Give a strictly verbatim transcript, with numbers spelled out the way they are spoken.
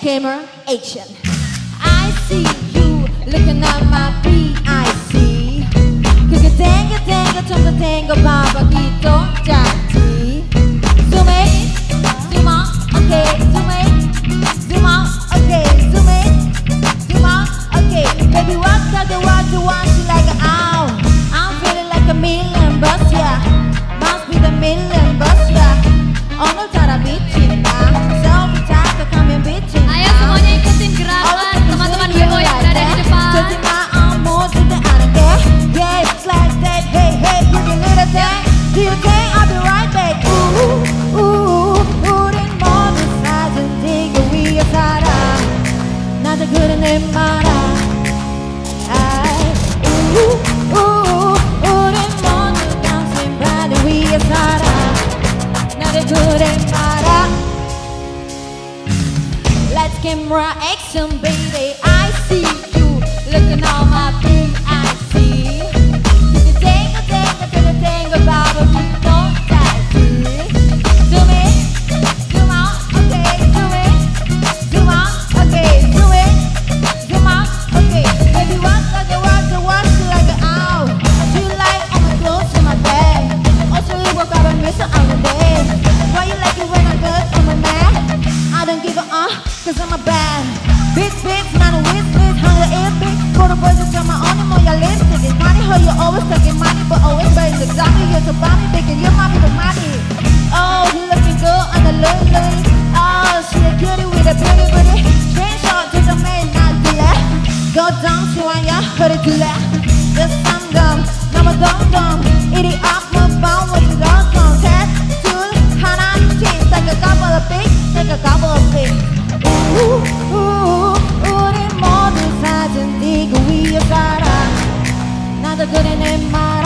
camera, action. I see you looking at my P I C. 그게 땡겨 땡겨 좀더 땡겨봐봐 기도 짧지. Zoom in, zoom out, okay. Zoom in, zoom out, okay. Zoom in, zoom out, okay. Baby, what got the what you want? She like ow. I'm feeling like a million bucks, yeah. Must be the million bucks, yeah. 오늘따라 미친다. Selfie time 가면 미친다. Ayo semuanya ikutin gerakan teman-teman B-boy yang ada di depan. 저지마 아무것도 안 할게. Yeah, it's like that. Hey, hey, you can little thing. Do you think I'll be right back? Ooh, ooh, 우린 모두 사진 찍기 위해 살아. 나도 그래 내 말아. 아이, ooh, ooh, 우린 모두 당신 바디 위해 살아. 나도 그래 말아. Let's camera action, baby. I see you looking on my P I C. You can tangle, tangle, tangle, tangle, Baba, you don't die. Zoom in, zoom out, okay. Zoom in, zoom out, okay. Zoom in, zoom out, okay. Baby, what does it want to watch you like an owl? Do you like all my clothes in my bag? Also, you work out and miss it on the day. Why you like it when I'm good on my man? I don't give a uh, cause I'm a bad bitch, bitch, 나는 with bitch, hunger is big. Go to boys and tell my own, more your lipstick. It's money, how you always taking money, but always burning the zombie. You're so bummy, thinking your mommy the money. Oh, you looking good on the look, look. Oh, she a cutie with a beauty, beauty. Screenshot to the main, not the left. Go down, she want ya, put it to left. Just some dumb, I'm a dumb dumb. Eat it up, move on, what you don't come. Tattoo, 하나, cheese, take a couple of pics, take a couple of pics. Ooh, ooh, 우리 모두 사진 찍기 위해 살아. 나도 그래 내 말.